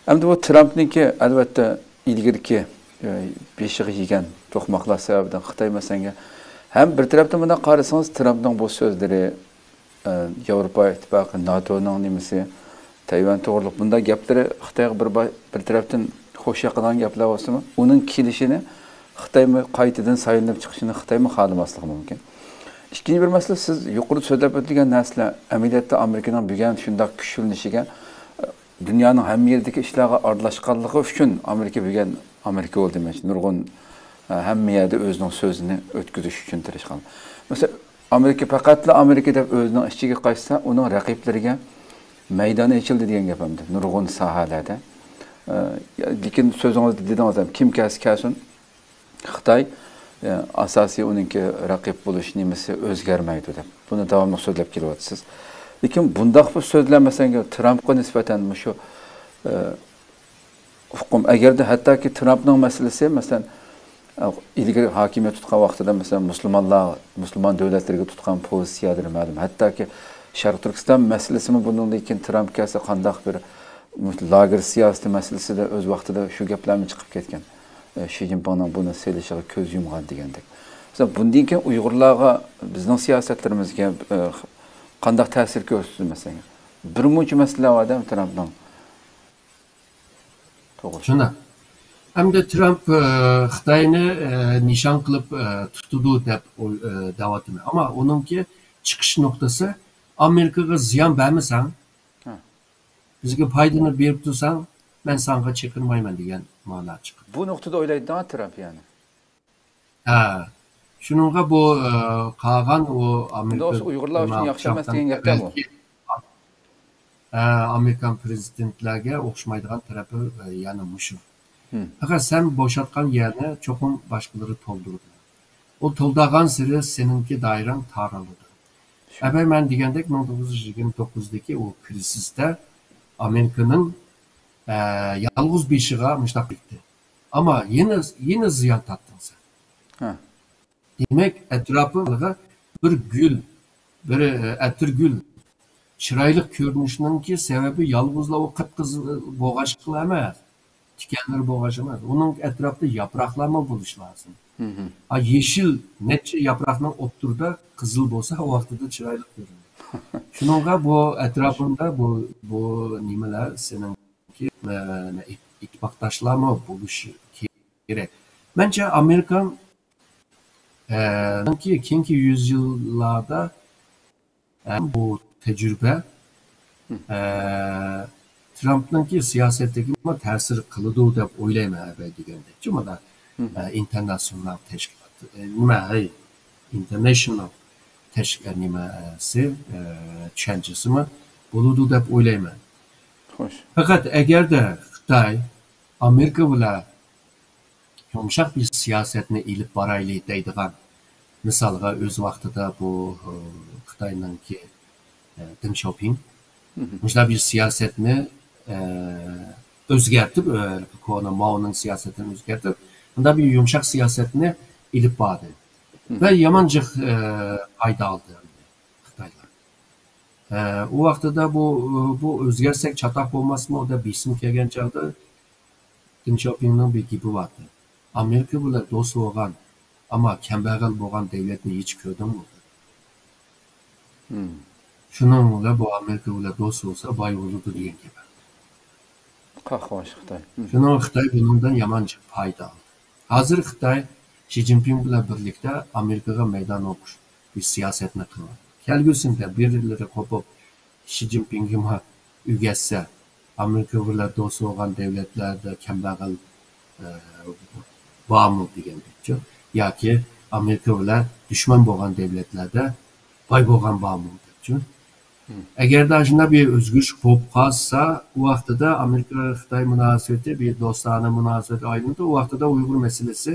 Endi bu Trump'niki albatta ilgirki beshiga yegan to'qmoqlar sababidan Xitoy masalanga ham bir tarafdan bundan qarasangiz Trumpning bu so'zlari Yevropa Ittifoqi, NATOning nimasi, Tayvan to'g'riliq bunday gaplari Xitoyga bir tarafdan xo'sh qilgan gaplar bo'lsa-mu, uning kelishini Xitoymi qaytadan saylanib chiqishini Xitoymi xohlamasligi mumkin. İkinci bir mesele siz yuqori so'zlab o'tilgan narsalar amaliyotda Amerikaning bo'lgan shunday kuchlanishiga dünyanın ham yerdagi ishlarga aralashganligi uchun Amerika bo'lgan Amerika bo'ldi demak. Nurg'un hamma yerda o'zining so'zini o'tkazish uchun tirishgan. Mesela Amerika faqatla Amerika deb o'zining ichiga qaytsa, uning raqiblariga maydoni ochildi degan gap hamda. Nurg'un sohalarda. Lekin so'zingizda dedingiz ham kim kelsin Xitoy asosiy uningki raqib bo'lish nimasi o'zgarmaydi deb. Buni davomli so'zlab kelyapsiz. Lekin bundaq bu so'zlar masalan Trumpga nisbatan shu hukm agarda hattoki Trumpning masalasi masalan ilgari hokimiyat tutgan vaqtida masalan musulmon davlatlarga tutgan pozitsiyadir ma'lum. Hattoki Sharq Turkiston masalasimi bundan lekin Trump kelsa qandaq bir lager siyosati masalasida o'z vaqtida shu gaplarni chiqib ketgan. Xi Jinpingning buni selishiga ko'z yumgan degandek. Masalan bundan keyin Uyg'urlarga bizning siyosatlarimizga qandaq ta'sir ko'rsatdi bir muncha masala odam Trumpning. To'g'ri. Shuna. Hamda Trump Xitoyni nishon qilib tutdi deb da'vatini. Ammo uningki chiqish nuqtasi Amerikaga ziyon bermasang, bizga foydani berib tursang, men senga chekirmayman degan ma'no chiqdi. Bu nuqtada o'ylaydi Trump yani. Ha. Shuningga bu qolgan u Amerika Uyg'urlar uchun yaxshi emas degan gapda bu. Amerikan prezidentlarga o'xshamaydigan tarafi yana mushu. Faqat sen bo'shatgan yerni cho'qim boshqalari to'ldirdi. O to'ldirgan siri seninki doirang taraladi. Avval men degandek 1929dagi o krizisda Amerikaning yolg'iz beshiga mushtaq etdi. Ammo yana ziyon tortding sen. Demek etrafında bir gül, bir gül, çıraylık görünüşünün ki sebebi yalnızla o kıpkızı boğaçlığı emas. Tikenleri boğaçlamaz. Onun etrafında yapraklanma buluş lazım. Ha yeşil netçe yaprağının oturda kızıl olsa o vakti de çıraylık görünür. Şununla bu etrafında bu nimeler senin ki ittifaktaşlama buluş gerek. Bence Amerikan Kinki yüzyıllarda bu tecrübe Trump'nınki siyasetteki tesir kılıdı deb o'ylayman deganda. Chunki da international tashkilot, international tashkilot nimasi tushunchasimi bo'ludi deb o'ylayman. Xo'sh. Faqat agarda Xitoy Amerika bilan yumshoq bir siyosatni ilib boraylik deydigan misolga o'z vaqtida bu Xitoyningki Deng Xiaoping mushlar bir siyosatni o'zgartib, Kona Mao'ning siyosatini o'zgartib, unda bir yumshoq siyosatni ilib bordi. Va yamanjiq foyda oldi Xitoylar. U vaqtida bu o'zgarsak chatoq bo'lmasmi deb besim kelgan chog'da Deng Xiaopingning bir gapi bor. Amerika bilan do'st bo'lgan, ammo kambag'al bo'lgan davlatni hech ko'rdingmi? Shuning bilan bu Amerika bilan do'st bo'lsa, boy bo'ladi degan gap. Qahvosh Xitoy. Shuning Xitoy bundan yamancha foyda oldi. Hozir Xitoy Xi Jinping bilan birlikda Amerikaga maydon o'qish bir siyosatni qildi. Kelgusida birlari qo'pib Xi Jinpingga uyg'atsa, Amerika bilan do'st bo'lgan davlatlarda kambag'al bormi degandekchi, yoki Amerika bilan dushman bo'lgan davlatlarda boy bo'lgan bormi debchi. Agarda shunday bir o'zgarish bo'lib qolsa, u vaqtida Amerika Xitoy munosabati bir do'stona munosabat aylanadi. U vaqtida Uyg'ur masalasi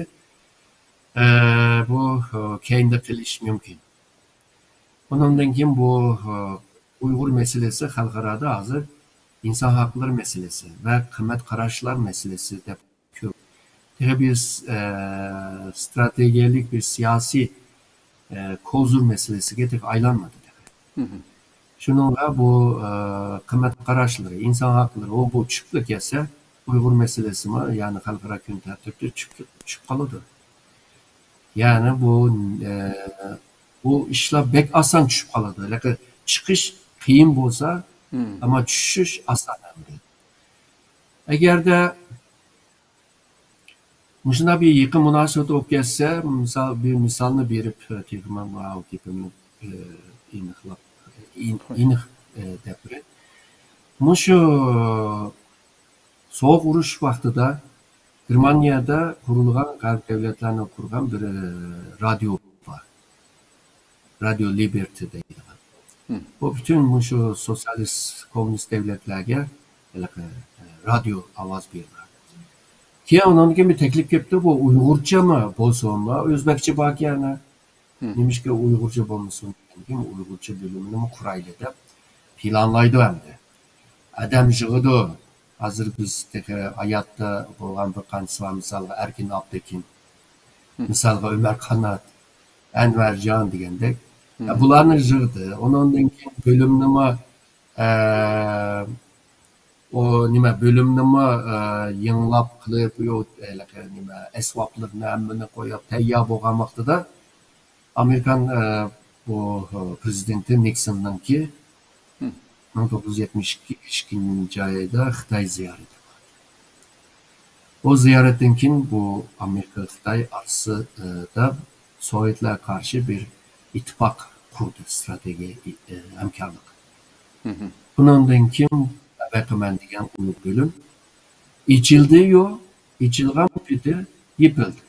bu keyinda qilish mumkin. Bundan keyin bu Uyg'ur masalasi xalqaro hozir inson haqlari masalasi va qimmat qarashlar masalasi deb ko'p. Bir stratejik bir siyasi kozur meselesiga tek aylanmadi. Shuningga bu qimmat qarashlari, inson haqlari, o bu chiqib kelsa, Uyghur meselesi mi? Yani halkara gün tertipte çıkıp kalıdı. Yani bu işler bek asan çıkıp kalıdı. Lakin çıkış kıyım bolsa ama düşüş asan emdi. Eğer de Muşunda bir yıkım münasebeti olup gelse, bir misalını berip tegman va gepimni iniqlab iniq depre. Muşu soğuk uruş vaqtida Germaniyada kurulgan Garp devletlerini kurgan bir radyo var. Radio Liberty deydigan. Bu bütün muşu sosyalist, komünist devletlerge radyo avaz berdi. Ki onun gibi teklif yaptı bu Uygurca mı bolsun mu? Özbekçe bak yani. Demiş ki Uygurca bolmasın. Dedim Uygurca bölümünü mü kuraylı dep planlaydı hem de. Adam jığıdı. Hazır biz hayatta bolgan bir kanısı var. Misalga Erkin Alptekin, misalga Ömer Kanat, Enver Can degendek. Bularını jığıdı. Ondan keyin bölümünü mü o nima bölümnimi yığınlab qilib nima asboblarni hammani qo'yib tayyor bo'lgan vaqtida Amerikan bu prezidenti Nixonninki 1972 yilda Xitoy ziyorati. O ziyoratdan keyin bu Amerika Xitoy orasida Sovetlarga qarshi bir ittifoq qurdi, strategiya hamkorlik. Bundan keyin Bakıman degan ulug' bölüm ichildi-yu, ichilgan piti yipildi.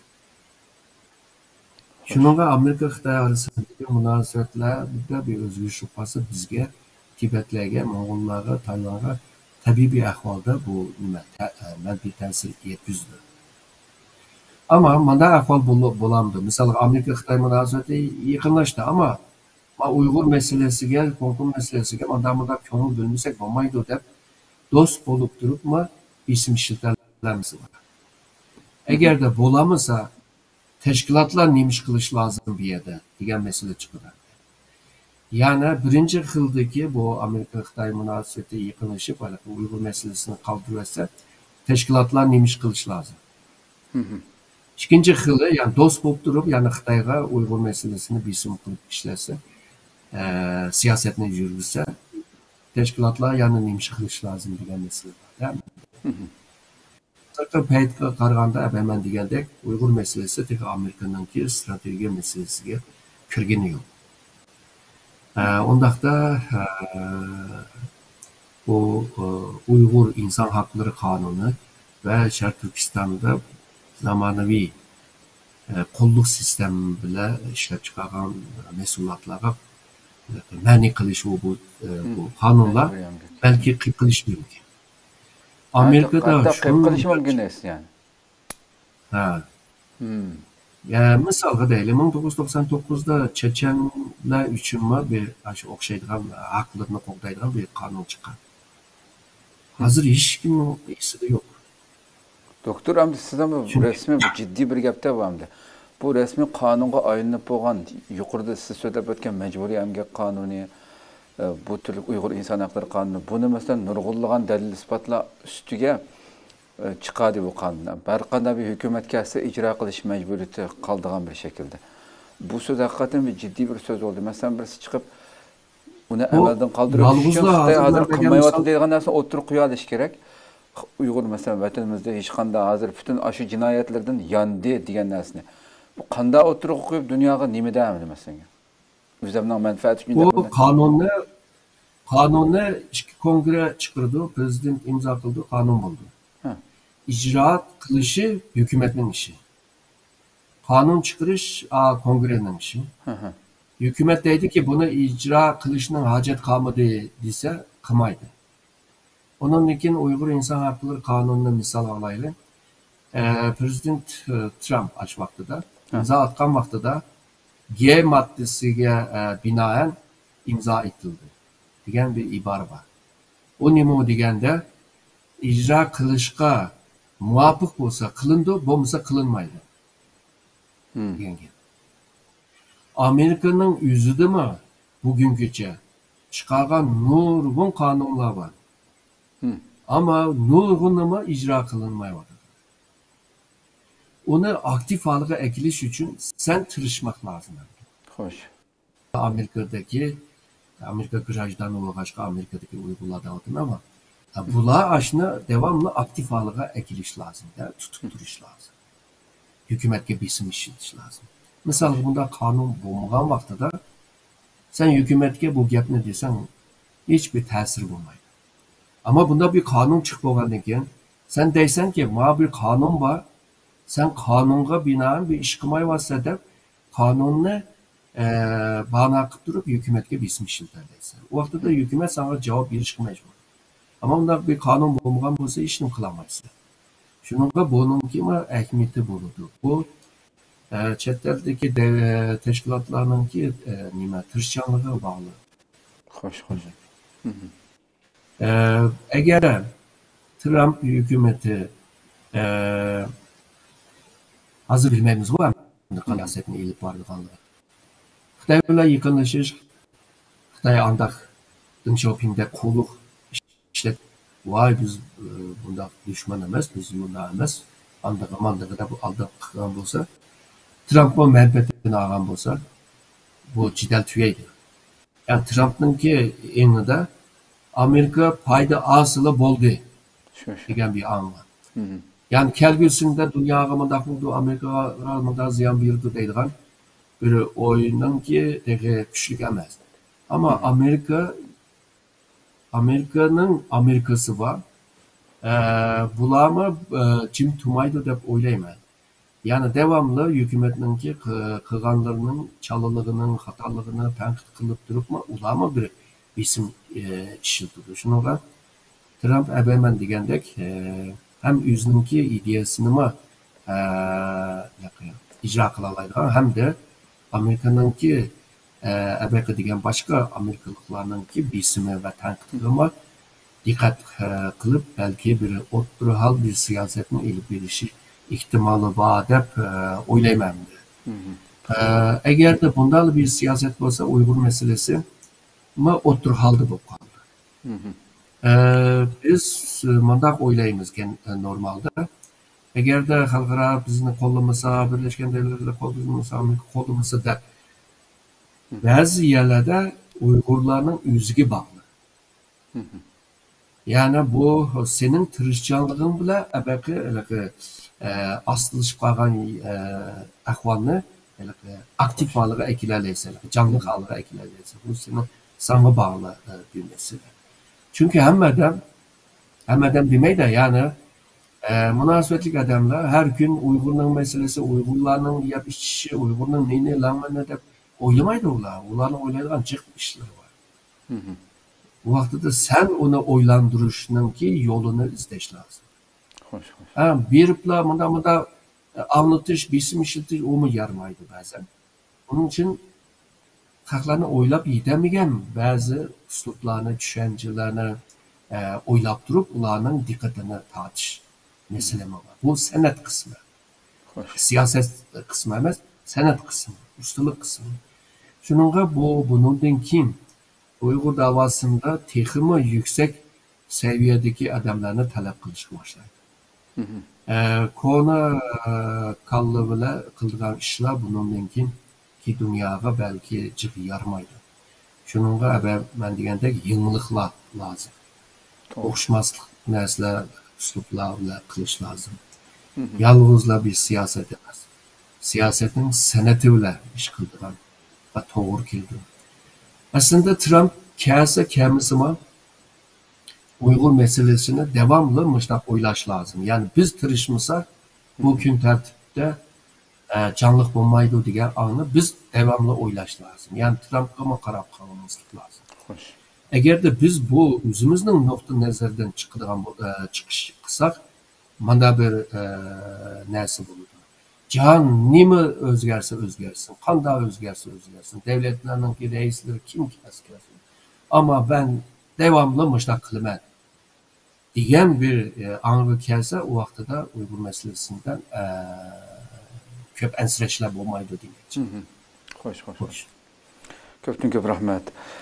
Shunga Amerika Xitoy orasidagi munosabatlarda bir o'zgarish shubhasi bizga Tibetlarga, Mo'g'ullarga, Tayvanga tabiiy ahvolda bu manfiy ta'sir yetkazdi. Ama mana ahvol bo'lamdi. Masalan, Amerika Xitoy munosabati yaqinlashdi, ama Uyg'ur meselesiga, Kongo meselesiga odamlar ko'ngil bo'lmasak bo'lmaydi deb do'st bo'lib turibmi ism ishlatamiz. Agar da bo'lamasa tashkilotlar nima ish qilish lozim bu yerda degan masala chiqadi. Ya'ni birinchi xildagi bu Amerika Xitoy munosabati yaqinlashib, Uyg'ur masalasini qoldirsa, tashkilotlar nima ish qilish lozim. Ikkinchi xili, ya'ni do'st bo'lib turib, ya'ni Xitoyga Uyg'ur masalasini bisim qilib ishlasa, siyosatni yurgizsa, tashkilotlar yana nima ish qilish lozim degan masala bor. Sirtqi paytga qaraganda man degandek Uyg'ur masalasi tek Amerikaningki strategiya masalasiga kirgani yo'q. Undaqda bu Uyg'ur inson haqlari qonuni va Sharq Turkistonda zamonaviy qulluq sistemi bilan ishlab chiqargan mas'uliyatlarga ma'ni qilish bu qonunlar balki qilib qilish mumkin. Amerikada qilib qilish mumkin yani. Ha. Misalga deylik, 1999'da Chechenlar uchun bir o'xshaydigan haqlarni qo'g'daydigan bir qonun chiqqan. Hozir hech kimning esida yo'q. Doktor hamda sizdan bu resmi bu ciddi bir gapda bu hamda. Bu resmi qonunga aylanib bo'lgan, yuqorida siz so'zlab o'tgan majburiy emgak qonuni, bu türlü Uyghur insan hakları kanunu, bunu mesela nurgulluğun delil ispatla üstüge çıkadı bu kanundan. Berkanda bir hükümet kelse icra kılış mecburiyeti kaldığan bir şekilde. Bu söz hakikaten bir ciddi bir söz oldu. Mesela birisi çıkıp bunu emelden kaldırıyor. Xitay hazır kılmayıvatı deyilgan derse oturup kuyalış gerek. Uyghur mesela vatanımızda hiç kanda hazır bütün aşı cinayetlerden yandı diyen dersine. Bu kanda oturup koyup dünyaya nime devam edemez mesela. Üzerinden menfaat için bu kanunni ikki kongre chiqirdi, prezident imzo qildi, qonun bo'ldi. İcraat qilishi hukumatning ishi. Qonun chiqarish kongrening ishi. Hukumat deydiki buni ijro qilishning hojat qolmadi desa, qilmaydi. Ondan keyin Uyg'ur inson haqlari qonunini misol olaylik. Prezident Trump aç vaqtida, imzo atgan vaqtida G maddesiga binoan imzo etildi degan bir ibora bor. O nima deganda ijro qilishga muvofiq bo'lsa qilindi, bo'lmasa qilinmaydi degan gap. Amerikaning o'zidami bugungacha chiqargan nurg'un qonunlar bor. Ama nurg'unlama icra kılınmaymadı. Onu aktif halığa ekiliş için sen tırışmak lazım. Xoş. Amerika grajdan olğaşqa Amerikadaki Uygurlar da odun ama bula aşına devamlı aktif halığa ekiliş lazım. Yani tutup duruş lazım. Hükümetke bisim işitiş lazım. Mesela bunda kanun bulmagan vaxtıda sen hükümetke bu gap ne desen hiçbir tesir bulmaydı. Ama bunda bir kanun çık bolgandan keyin sen deysen ki ma bir kanun var. Sen kanunga binaen bir iş kılmay varsa dep kanunni bana qilib turib hükümetke bisim işitir deysen. O vaxtda hükümet sana cevap berishga mecbur. Ama bunda bir kanun bulmagan bo'lsa ishni qilamaysan. Shuningga buningki ahamiyati bo'ladi. Bu chet eldagi tashkilotlarninki tirishchanligi bog'liq. Xoş, xoş. Agar Trump hükümeti hozir bilmaymiz bu siyosetni ilib borganligini. Xitoy bilan yaqinlashish, Xitoy andaq Deng Xiaopingdek qulluq ishlat. Vay biz bunda düşman emas, biz bunda emas. Andaqı da bu aldaq qilgan bo'lsa, Trump bu manfaatini olgan bo'lsa, bu jidal tugaydi. Yani Trump'nınki enida Amerika payda asılı bo'ldi degan bir an var. Yani kelgüsünde dünyaga mındaq bo'ldi, Amerikaga mındaq ziyon berdi deydigan bir o'yinninki kuchli emas. Ama Amerika'nın Amerikası var. Bularni jim turmaydi deb o'ylayman. Yani devamlı hükümetninki qilganlarining çalılığının, xatoligini tanqid qilib turibmi, ularmi bir bisim ishiltirdi. Shunga Trump abayman degandek hem o'zininki ideyasini icra qila oladigan hamda Amerikanınki abayqa degan boshqa Amerikaliklarninki bisimi va tanqidini diqqat qilib balki bir o'ttirhal bir siyosatni ilib berishi ihtimali bor deb o'ylayman. Agar da bunday bir siyoset bo'lsa, Uyg'ur masalasi o'ttirhalda bo'lib qoldi. Biz mundaq o'ylaymiz normalda. Agar da xalqaro bizni qo'llamasa, Birlashgan Davlatlar qo'llamasa deb ba'zi yerlarda Uyg'urlarning o'ziga bog'liq. Yani bu senin tirishchanliging bilan asılışıp qalgan ahvolni aktiv halığa ekilerleysen, canlı halığa ekilerleysen, bu senin sana bağlı bir mesele. Çünkü hemmeden demeyde yani münasebetlik adamlar her gün Uygur'un meselesi, Uygurların yap işi, Uygur'un neyini lanmanı da oylamaydı onlar. Onların oylayan çık işleri var. Bu vaxtda sen onu oylandırışının ki yolunu izleş lazım. Xoş, xoş. Beripla mında anlatış, bisim işletiş o mu yarmaydı bazen. Onun için xalqlarni oylab yetamigan ba'zi uslublarni, tushunchalarni oylab turib, ularning diqqatini tortish masalasi bor. Bu san'at qismi. Siyoset qismi emas, san'at qismi, ustalik qismi. Shuningga bundan keyin Uyghur davasında texmi yüksek seviyedeki adamlarını talep qilishga boshlaydi. Kona kallı bilan qilgan ishlar bundan keyin ki dunyoga balki jig'i yarmaydi. Shuningga men degandek yangiliklar lazım. O'xshamaslik narsalar, uslublar bilan qilish lazım. Yolg'izlar bir siyoset emas. Siyosetning san'ati bilan ish qildigan va to'g'ri keldi. Aslında Trump kelmesi Uygur meselesini devamlı müştak oylaş lazım. Yani biz tırışmasa bu gün tertipte canlıq bulmaydı diyen anı biz devamlı oylaş lazım. Yani Trump'a mı qarab qalmamız lazım. Xoş. Eğer de biz bu özümüzün nokta nazardan çıkış qilsak, mana bir narsa bo'ladi. Can nima o'zgarsa o'zgarsin, qanday o'zgarsa o'zgarsin, davlatlarning reislari kim kelsin. Ama ben devamlı müştak qilaman degan bir anga kelsa, o vaqtida Uyghur meselesinden ko'p ansirashlar bo'lmaydi demoqchi. Xoş, xoş. Ko'pdan ko'p rahmat.